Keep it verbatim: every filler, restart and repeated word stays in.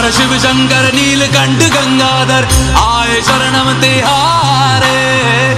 हर शिव शंकर नीलकंठ गंगाधर आए शरणम तेहार।